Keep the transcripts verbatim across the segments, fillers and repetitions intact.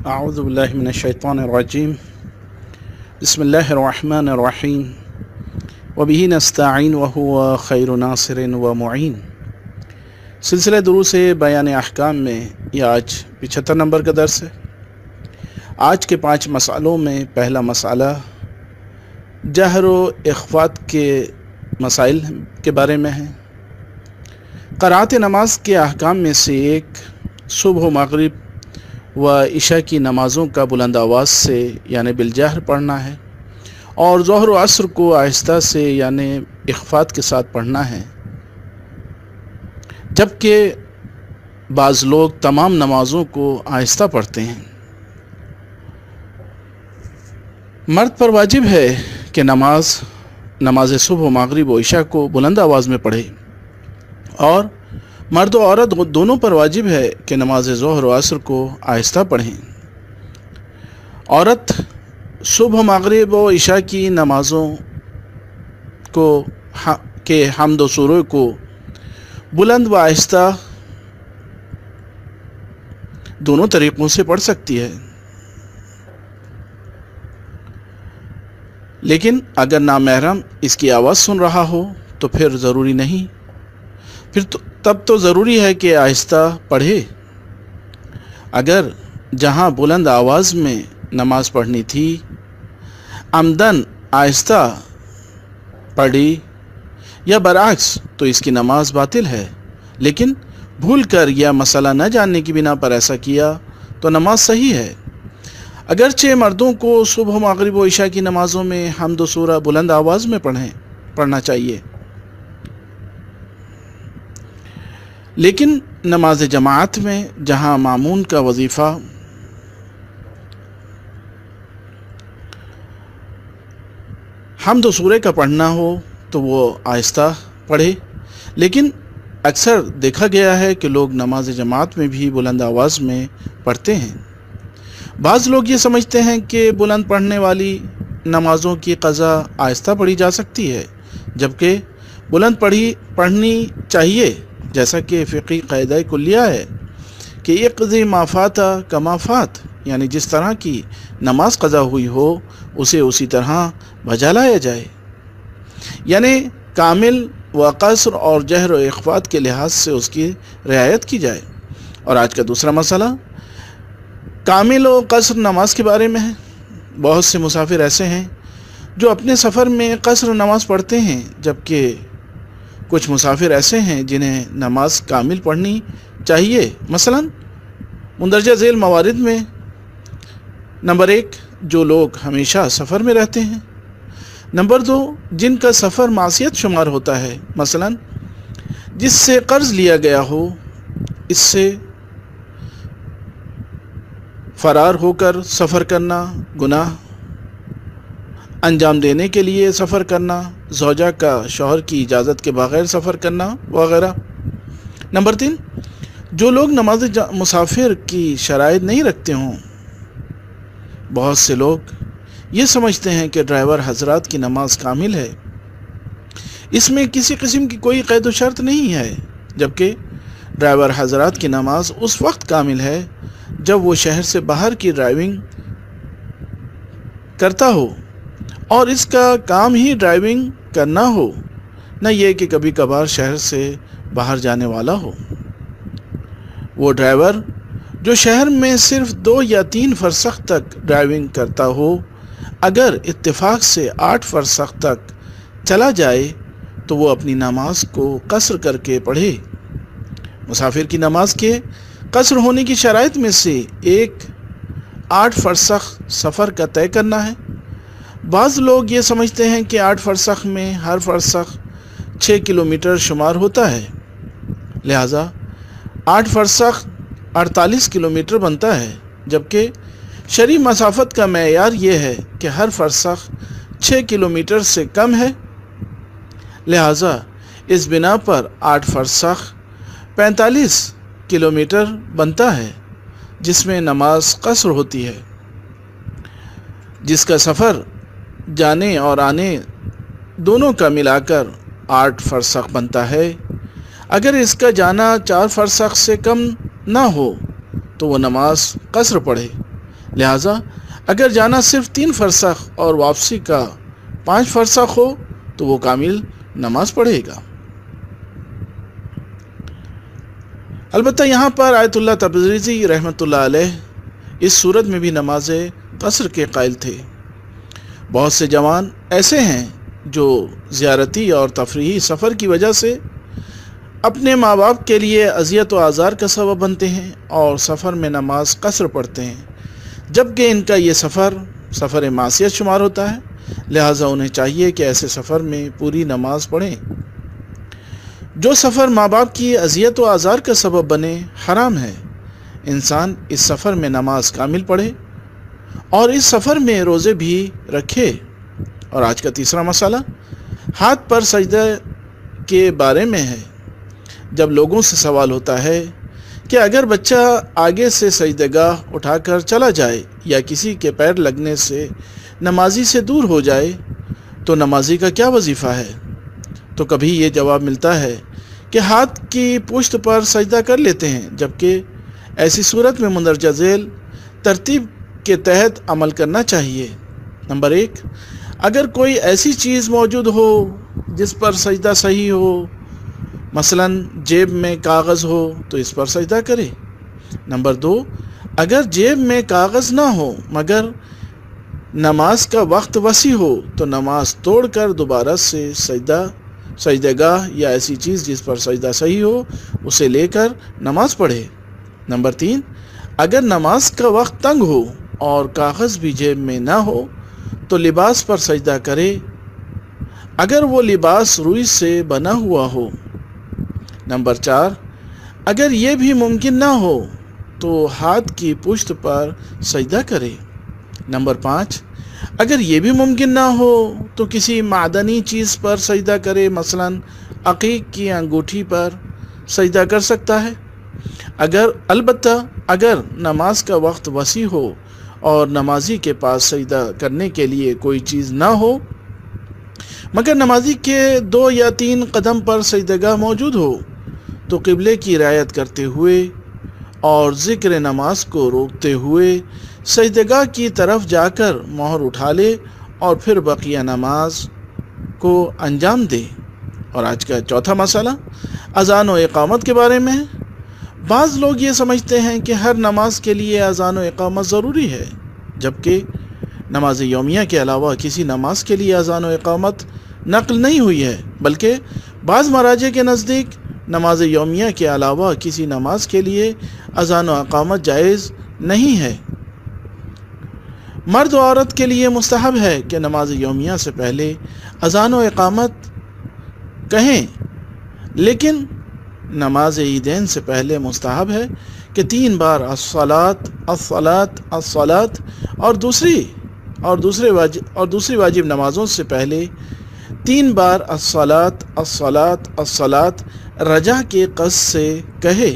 اعوذ باللہ من الشیطان الرجیم بسم اللہ الرحمن الرحیم وبہ نستعین وہو خیر ناصر و معین۔ سلسلہ دروس بیان احکام میں یہ آج پچہتر نمبر کا درس ہے۔ آج کے پانچ مسئلوں میں پہلا مسئلہ جہر و اخفات کے مسائل کے بارے میں ہے۔ قرأت نماز کے احکام میں سے ایک صبح و مغرب و عشاء کی نمازوں کا بلند آواز سے یعنی بالجہر پڑھنا ہے، اور ظہر و عصر کو آہستہ سے یعنی اخفات کے ساتھ پڑھنا ہے، جبکہ بعض لوگ تمام نمازوں کو آہستہ پڑھتے ہیں۔ مرد پر واجب ہے کہ نماز نماز صبح و مغرب و عشاء کو بلند آواز میں پڑھے، اور مرد و عورت دونوں پر واجب ہے کہ نماز ظہر و عصر کو آہستہ پڑھیں۔ عورت صبح و مغرب و عشاء کی نمازوں کو کے حمد و سرور کو بلند و آہستہ دونوں طریقوں سے پڑھ سکتی ہے، لیکن اگر نامحرم اس کی آواز سن رہا ہو تو پھر ضروری نہیں، پھر تو تب تو ضروری ہے کہ آہستہ پڑھے۔ اگر جہاں بلند آواز میں نماز پڑھنی تھی عمدن آہستہ پڑھی یا برعکس تو اس کی نماز باطل ہے، لیکن بھول کر یا مسئلہ نہ جاننے کی بنا پر ایسا کیا تو نماز صحیح ہے۔ اگرچہ مردوں کو صبح و مغرب و عشاء کی نمازوں میں حمد و سورہ بلند آواز میں پڑھیں پڑھنا چاہیے، لیکن نماز جماعت میں جہاں مامون کا وظیفہ حمد و سورہ کا پڑھنا ہو تو وہ آہستہ پڑھے، لیکن اکثر دیکھا گیا ہے کہ لوگ نماز جماعت میں بھی بلند آواز میں پڑھتے ہیں۔ بعض لوگ یہ سمجھتے ہیں کہ بلند پڑھنے والی نمازوں کی قضا آہستہ پڑھی جا سکتی ہے، جبکہ بلند پڑھی پڑھنی چاہیے، جیسا کہ فقہی قاعدہ کلیہ ہے کہ اقضی ما فات کما فات، یعنی جس طرح کی نماز قضا ہوئی ہو اسے اسی طرح بجا لایا جائے، یعنی کامل و قصر اور جہر و اخفات کے لحاظ سے اس کی رعایت کی جائے۔ اور آج کا دوسرا مسئلہ کامل و قصر نماز کے بارے میں ہے۔ بہت سے مسافر ایسے ہیں جو اپنے سفر میں قصر نماز پڑھتے ہیں، جبکہ کچھ مسافر ایسے ہیں جنہیں نماز کامل پڑھنی چاہیے۔ مثلا مندرجہ ذیل موارد میں نمبر ایک جو لوگ ہمیشہ سفر میں رہتے ہیں، نمبر دو جن کا سفر معصیت شمار ہوتا ہے، مثلا جس سے قرض لیا گیا ہو، اس سے فرار ہو کر سفر کرنا گناہ، انجام دینے کے لیے سفر کرنا، زوجہ کا شوہر کی اجازت کے بغیر سفر کرنا وغیرہ۔ نمبر تین جو لوگ نماز مسافر کی شرائط نہیں رکھتے ہوں۔ بہت سے لوگ یہ سمجھتے ہیں کہ ڈرائیور حضرات کی نماز کامل ہے، اس میں کسی قسم کی کوئی قید و شرط نہیں ہے، جبکہ ڈرائیور حضرات کی نماز اس وقت کامل ہے جب وہ شہر سے باہر کی ڈرائیونگ کرتا ہو، اور اس کا کام ہی ڈرائیونگ کرنا ہو، نہ یہ کہ کبھی کبھار شہر سے باہر جانے والا ہو۔ وہ ڈرائیور جو شہر میں صرف دو یا تین فرسخ تک ڈرائیونگ کرتا ہو، اگر اتفاق سے آٹھ فرسخ تک چلا جائے تو وہ اپنی نماز کو قصر کر کے پڑھے۔ مسافر کی نماز کے قصر ہونے کی شرائط میں سے ایک آٹھ فرسخ سفر کا طے کرنا ہے۔ بعض لوگ یہ سمجھتے ہیں کہ آٹھ فرسخ میں ہر فرسخ چھ کلومیٹر شمار ہوتا ہے، لہٰذا آٹھ فرسخ اڑتالیس کلومیٹر بنتا ہے، جبکہ شرعی مسافت کا معیار یہ ہے کہ ہر فرسخ چھ کلومیٹر سے کم ہے، لہٰذا اس بنا پر آٹھ فرسخ پینتالیس کلومیٹر بنتا ہے، جس میں نماز قصر ہوتی ہے، جس کا سفر جانے اور آنے دونوں کا ملا کر آٹھ فرسخ بنتا ہے۔ اگر اس کا جانا چار فرسخ سے کم نہ ہو تو وہ نماز قصر پڑھے، لہٰذا اگر جانا صرف تین فرسخ اور واپسی کا پانچ فرسخ ہو تو وہ کامل نماز پڑھے گا۔ البتہ یہاں پر آیت اللہ تبریزی رحمۃ اللہ علیہ اس صورت میں بھی نماز قصر کے قائل تھے۔ بہت سے جوان ایسے ہیں جو زیارتی اور تفریحی سفر کی وجہ سے اپنے ماں باپ کے لیے اذیت و آزار کا سبب بنتے ہیں اور سفر میں نماز قصر پڑھتے ہیں، جبکہ ان کا یہ سفر سفر معصیت شمار ہوتا ہے، لہٰذا انہیں چاہیے کہ ایسے سفر میں پوری نماز پڑھیں۔ جو سفر ماں باپ کی اذیت و آزار کا سبب بنے حرام ہے۔ انسان اس سفر میں نماز کامل پڑھے اور اس سفر میں روزے بھی رکھے۔ اور آج کا تیسرا مسئلہ ہاتھ پر سجدہ کے بارے میں ہے۔ جب لوگوں سے سوال ہوتا ہے کہ اگر بچہ آگے سے سجدگاہ اٹھا کر چلا جائے یا کسی کے پیر لگنے سے نمازی سے دور ہو جائے تو نمازی کا کیا وظیفہ ہے، تو کبھی یہ جواب ملتا ہے کہ ہاتھ کی پشت پر سجدہ کر لیتے ہیں، جبکہ ایسی صورت میں مندرجہ ذیل ترتیب کے تحت عمل کرنا چاہیے۔ نمبر ایک، اگر کوئی ایسی چیز موجود ہو جس پر سجدہ صحیح ہو، مثلا جیب میں کاغذ ہو تو اس پر سجدہ کرے۔ نمبر دو، اگر جیب میں کاغذ نہ ہو مگر نماز کا وقت وسیع ہو تو نماز توڑ کر دوبارہ سے سجدہ سجدہ گاہ یا ایسی چیز جس پر سجدہ صحیح ہو اسے لے کر نماز پڑھے۔ نمبر تین، اگر نماز کا وقت تنگ ہو اور کاغذ بھی جیب میں نہ ہو تو لباس پر سجدہ کرے، اگر وہ لباس روئی سے بنا ہوا ہو۔ نمبر چار، اگر یہ بھی ممکن نہ ہو تو ہاتھ کی پشت پر سجدہ کرے۔ نمبر پانچ، اگر یہ بھی ممکن نہ ہو تو کسی معدنی چیز پر سجدہ کرے، مثلا عقیق کی انگوٹھی پر سجدہ کر سکتا ہے۔ اگر البتہ اگر نماز کا وقت وسیع ہو اور نمازی کے پاس سجدہ کرنے کے لیے کوئی چیز نہ ہو مگر نمازی کے دو یا تین قدم پر سجدگاہ موجود ہو تو قبلے کی رعایت کرتے ہوئے اور ذکر نماز کو روکتے ہوئے سجدگاہ کی طرف جا کر مہر اٹھا لے اور پھر بقیہ نماز کو انجام دے۔ اور آج کا چوتھا مسئلہ اذان و اقامت کے بارے میں ہے۔ بعض لوگ یہ سمجھتے ہیں کہ ہر نماز کے لیے اذان و اقامت ضروری ہے، جبکہ نماز یومیہ کے علاوہ کسی نماز کے لیے اذان و اقامت نقل نہیں ہوئی ہے، بلکہ بعض مراجع کے نزدیک نماز یومیہ کے علاوہ کسی نماز کے لیے اذان و اقامت جائز نہیں ہے۔ مرد و عورت کے لیے مستحب ہے کہ نماز یومیہ سے پہلے اذان و اقامت کہیں، لیکن نماز عیدین سے پہلے مستحب ہے کہ تین بار الصلاۃ الصلاۃ الصلاۃ اور دوسری اور دوسرے واجب اور دوسری واجب نمازوں سے پہلے تین بار الصلاۃ الصلاۃ الصلاۃ رجع کے قصد سے کہے۔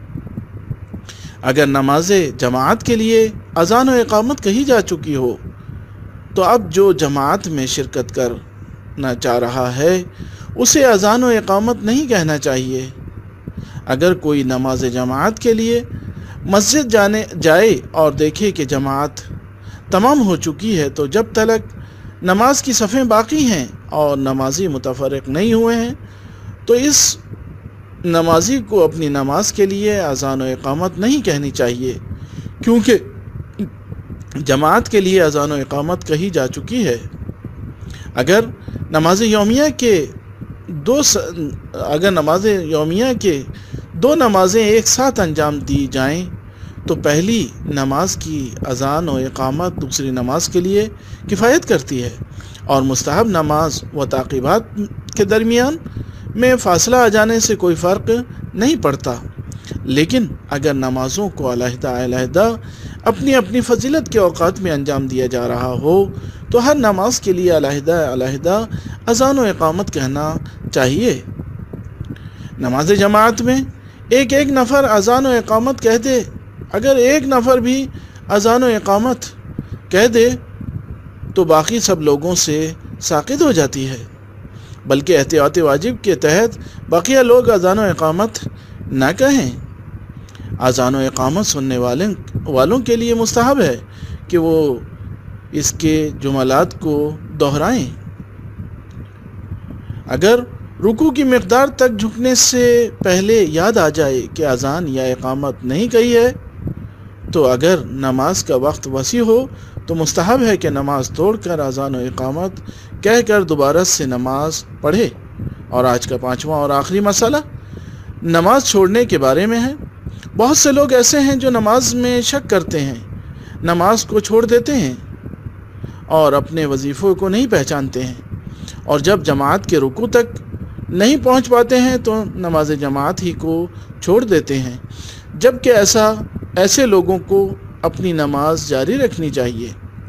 اگر نماز جماعت کے لیے اذان و اقامت کہی جا چکی ہو تو اب جو جماعت میں شرکت کرنا چاہ رہا ہے اسے اذان و اقامت نہیں کہنا چاہیے۔ اگر کوئی نماز جماعت کے لیے مسجد جانے جائے اور دیکھے کہ جماعت تمام ہو چکی ہے تو جب تک نماز کی صفیں باقی ہیں اور نمازی متفرق نہیں ہوئے ہیں تو اس نمازی کو اپنی نماز کے لیے اذان و اقامت نہیں کہنی چاہیے، کیونکہ جماعت کے لیے اذان و اقامت کہی جا چکی ہے۔ اگر نماز یومیہ کے دو س... اگر نماز یومیہ کے دو نمازیں ایک ساتھ انجام دی جائیں تو پہلی نماز کی اذان و اقامت دوسری نماز کے لیے کفایت کرتی ہے، اور مستحب نماز و تعقیبات کے درمیان میں فاصلہ آ جانے سے کوئی فرق نہیں پڑتا۔ لیکن اگر نمازوں کو علیحدہ علیحدہ اپنی اپنی فضیلت کے اوقات میں انجام دیا جا رہا ہو تو ہر نماز کے لیے علیحدہ علیحدہ اذان و اقامت کہنا چاہیے۔ نماز جماعت میں ایک ایک نفر اذان و اقامت کہہ دے، اگر ایک نفر بھی اذان و اقامت کہہ دے تو باقی سب لوگوں سے ساقط ہو جاتی ہے، بلکہ احتیاط واجب کے تحت بقیہ لوگ اذان و اقامت نہ کہیں۔ اذان و اقامت سننے والے والوں کے لیے مستحب ہے کہ وہ اس کے جملات کو دہرائیں۔ اگر رکوع کی مقدار تک جھکنے سے پہلے یاد آ جائے کہ اذان یا اقامت نہیں کہی ہے، تو اگر نماز کا وقت وسیع ہو تو مستحب ہے کہ نماز توڑ کر اذان و اقامت کہہ کر دوبارہ سے نماز پڑھے۔ اور آج کا پانچواں اور آخری مسئلہ نماز چھوڑنے کے بارے میں ہے۔ بہت سے لوگ ایسے ہیں جو نماز میں شک کرتے ہیں، نماز کو چھوڑ دیتے ہیں اور اپنے وظیفوں کو نہیں پہچانتے ہیں، اور جب جماعت کے رکوع تک نہیں پہنچ پاتے ہیں تو نماز جماعت ہی کو چھوڑ دیتے ہیں، جبکہ ایسا ایسے لوگوں کو اپنی نماز جاری رکھنی چاہیے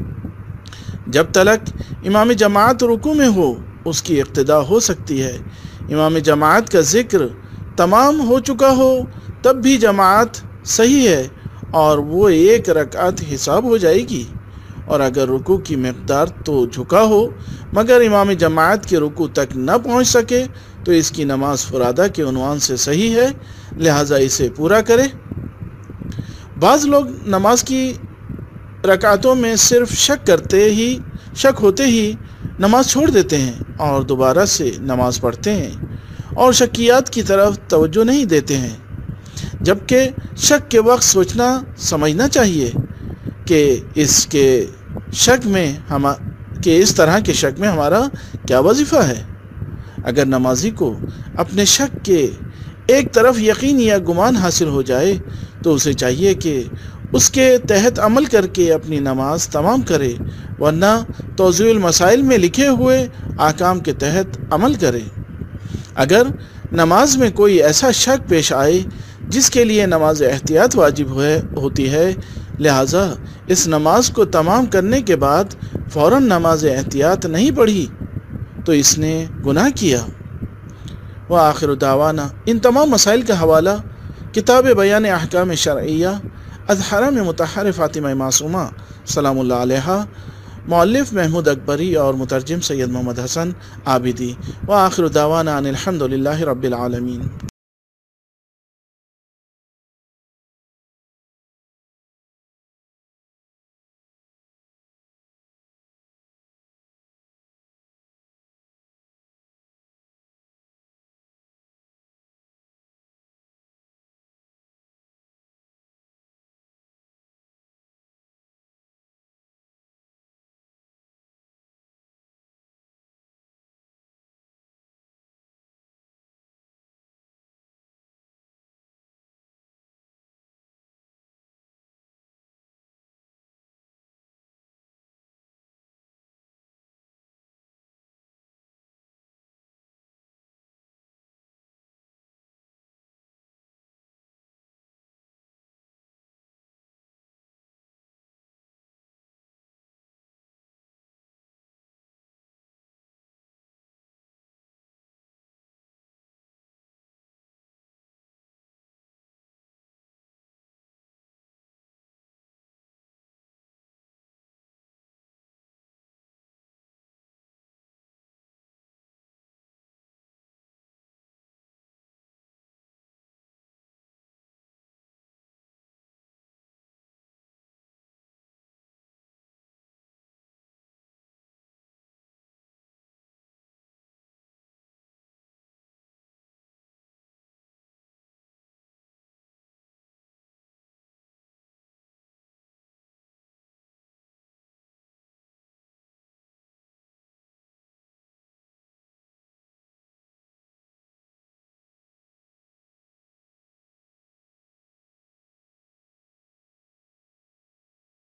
جب تلک امام جماعت رکوع میں ہو۔ اس کی اقتدا ہو سکتی ہے، امام جماعت کا ذکر تمام ہو چکا ہو تب بھی جماعت صحیح ہے اور وہ ایک رکعت حساب ہو جائے گی، اور اگر رکوع کی مقدار تو جھکا ہو مگر امام جماعت کے رکوع تک نہ پہنچ سکے تو اس کی نماز فرادہ کے عنوان سے صحیح ہے، لہٰذا اسے پورا کرے۔ بعض لوگ نماز کی رکعتوں میں صرف شک کرتے ہی شک ہوتے ہی نماز چھوڑ دیتے ہیں اور دوبارہ سے نماز پڑھتے ہیں اور شکیات کی طرف توجہ نہیں دیتے ہیں، جبکہ شک کے وقت سوچنا سمجھنا چاہیے کہ اس کے شک میں ہم کہ اس طرح کے شک میں ہمارا کیا وظیفہ ہے۔ اگر نمازی کو اپنے شک کے ایک طرف یقین یا گمان حاصل ہو جائے تو اسے چاہیے کہ اس کے تحت عمل کر کے اپنی نماز تمام کرے، ورنہ توضیح المسائل میں لکھے ہوئے احکام کے تحت عمل کرے۔ اگر نماز میں کوئی ایسا شک پیش آئے جس کے لیے نماز احتیاط واجب ہے ہوتی ہے، لہٰذا اس نماز کو تمام کرنے کے بعد فوراً نماز احتیاط نہیں پڑھی تو اس نے گناہ کیا۔ وآخر دعوانا، ان تمام مسائل کا حوالہ کتاب بیان احکام شرعیہ از حرم مطہر فاطمہ معصومہ سلام اللہ علیہا، مؤلف محمود اکبری اور مترجم سید محمد حسن عابدی۔ وآخر دعوانا ان الحمد للہ رب العالمین۔